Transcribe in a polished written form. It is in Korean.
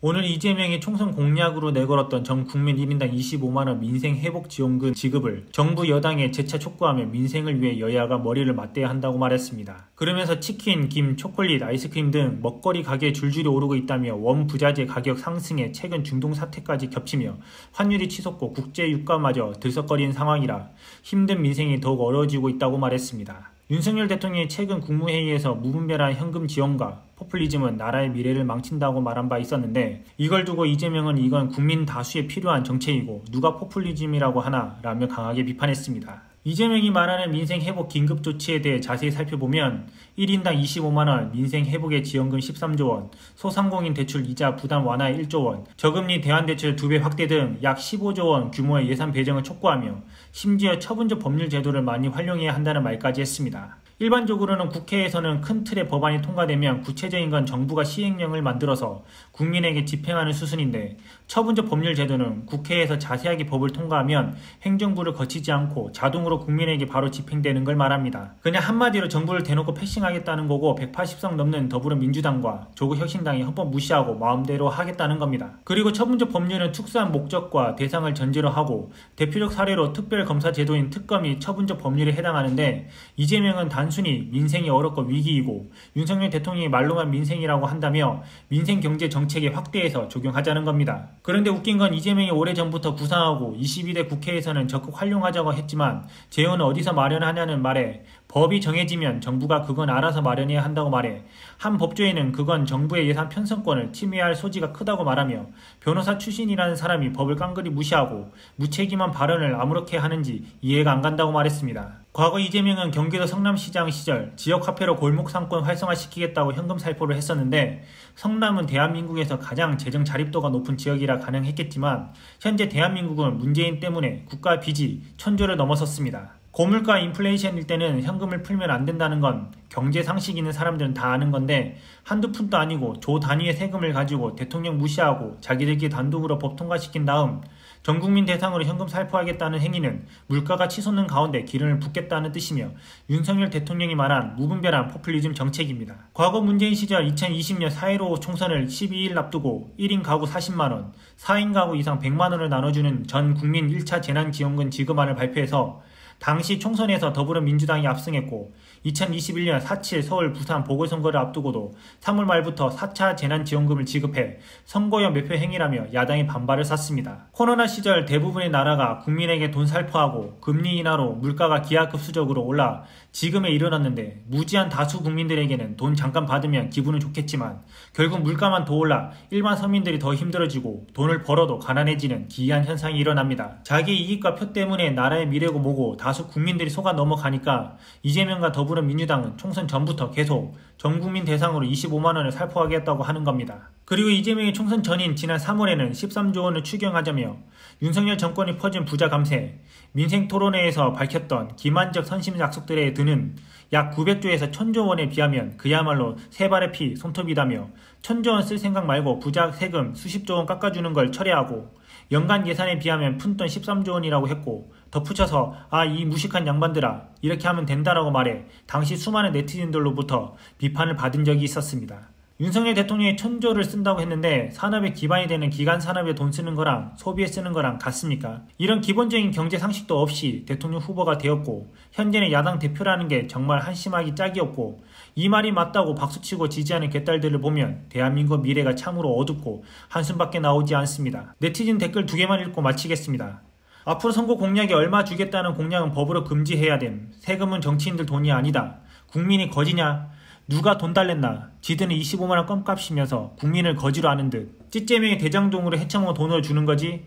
오늘 이재명이 총선 공약으로 내걸었던 전 국민 1인당 25만원 민생회복지원금 지급을 정부 여당에 재차 촉구하며 민생을 위해 여야가 머리를 맞대야 한다고 말했습니다. 그러면서 치킨, 김, 초콜릿, 아이스크림 등 먹거리 가격이 줄줄이 오르고 있다며 원부자재 가격 상승에 최근 중동 사태까지 겹치며 환율이 치솟고 국제 유가마저 들썩거리는 상황이라 힘든 민생이 더욱 어려워지고 있다고 말했습니다. 윤석열 대통령이 최근 국무회의에서 무분별한 현금 지원과 포퓰리즘은 나라의 미래를 망친다고 말한 바 있었는데, 이걸 두고 이재명은 이건 국민 다수에 필요한 정책이고 누가 포퓰리즘이라고 하나 라며 강하게 비판했습니다. 이재명이 말하는 민생회복 긴급조치에 대해 자세히 살펴보면 1인당 25만원 민생회복의 지원금 13조원, 소상공인 대출 이자 부담 완화에 1조원, 저금리 대환대출 2배 확대 등 약 15조원 규모의 예산 배정을 촉구하며 심지어 처분적 법률 제도를 많이 활용해야 한다는 말까지 했습니다. 일반적으로는 국회에서는 큰 틀의 법안이 통과되면 구체적인 건 정부가 시행령을 만들어서 국민에게 집행하는 수순인데, 처분적 법률 제도는 국회에서 자세하게 법을 통과하면 행정부를 거치지 않고 자동으로 국민에게 바로 집행되는 걸 말합니다. 그냥 한마디로 정부를 대놓고 패싱하겠다는 거고, 180석 넘는 더불어민주당과 조국혁신당이 헌법 무시하고 마음대로 하겠다는 겁니다. 그리고 처분적 법률은 특수한 목적과 대상을 전제로 하고 대표적 사례로 특별검사 제도인 특검이 처분적 법률에 해당하는데, 이재명은 단순히 민생이 어렵고 위기이고 윤석열 대통령이 말로만 민생이라고 한다며 민생 경제 정책에 확대해서 적용하자는 겁니다. 그런데 웃긴 건 이재명이 오래전부터 구상하고 22대 국회에서는 적극 활용하자고 했지만 재원은 어디서 마련하냐는 말에 법이 정해지면 정부가 그건 알아서 마련해야 한다고 말해 한 법조에는 그건 정부의 예산 편성권을 침해할 소지가 크다고 말하며 변호사 출신이라는 사람이 법을 깡그리 무시하고 무책임한 발언을 아무렇게 하는지 이해가 안 간다고 말했습니다. 과거 이재명은 경기도 성남시장 시절 지역화폐로 골목상권 활성화시키겠다고 현금 살포를 했었는데, 성남은 대한민국에서 가장 재정 자립도가 높은 지역이라 가능했겠지만 현재 대한민국은 문재인 때문에 국가 빚이 1000조를 넘어섰습니다. 고물가 인플레이션일 때는 현금을 풀면 안 된다는 건 경제 상식 있는 사람들은 다 아는 건데, 한두 푼도 아니고 조 단위의 세금을 가지고 대통령 무시하고 자기들끼리 단독으로 법 통과시킨 다음 전국민 대상으로 현금 살포하겠다는 행위는 물가가 치솟는 가운데 기름을 붓겠다는 뜻이며 윤석열 대통령이 말한 무분별한 포퓰리즘 정책입니다. 과거 문재인 시절 2020년 4.15 총선을 12일 앞두고 1인 가구 40만원, 4인 가구 이상 100만원을 나눠주는 전 국민 1차 재난지원금 지급안을 발표해서 당시 총선에서 더불어민주당이 압승했고, 2021년 4.7 서울 부산 보궐선거를 앞두고도 3월 말부터 4차 재난지원금을 지급해 선거용 매표 행위라며 야당이 반발을 샀습니다. 코로나 시절 대부분의 나라가 국민에게 돈 살포하고 금리 인하로 물가가 기하급수적으로 올라 지금에 이르렀는데, 무지한 다수 국민들에게는 돈 잠깐 받으면 기분은 좋겠지만 결국 물가만 더 올라 일반 서민들이 더 힘들어지고 돈을 벌어도 가난해지는 기이한 현상이 일어납니다. 자기 이익과 표 때문에 나라의 미래고 뭐고 다수 국민들이 속아 넘어가니까 이재명과 더불어민주당은 총선 전부터 계속 전국민 대상으로 25만원을 살포하겠다고 하는 겁니다. 그리고 이재명의 총선 전인 지난 3월에는 13조 원을 추경하자며 윤석열 정권이 퍼진 부자 감세, 민생토론회에서 밝혔던 기만적 선심 약속들에 드는 약 900조에서 1000조 원에 비하면 그야말로 세 발의 피 손톱이다며 1000조 원 쓸 생각 말고 부자 세금 수십조 원 깎아주는 걸 철회하고 연간 예산에 비하면 푼돈 13조 원이라고 했고, 덧붙여서 이 무식한 양반들아 이렇게 하면 된다라고 말해 당시 수많은 네티즌들로부터 비판을 받은 적이 있었습니다. 윤석열 대통령이 1000조를 쓴다고 했는데 산업의 기반이 되는 기간 산업에 돈 쓰는 거랑 소비에 쓰는 거랑 같습니까? 이런 기본적인 경제 상식도 없이 대통령 후보가 되었고, 현재는 야당 대표라는 게 정말 한심하기 짝이 없고, 이 말이 맞다고 박수치고 지지하는 개딸들을 보면 대한민국 미래가 참으로 어둡고 한숨밖에 나오지 않습니다. 네티즌 댓글 2개만 읽고 마치겠습니다. 앞으로 선거 공약에 얼마 주겠다는 공약은 법으로 금지해야 됨. 세금은 정치인들 돈이 아니다. 국민이 거지냐? 누가 돈 달랬나? 지들은 25만원 껌값이면서 국민을 거지로 하는 듯. 찌째명이 대장동으로 해쳐먹은 돈을 주는 거지?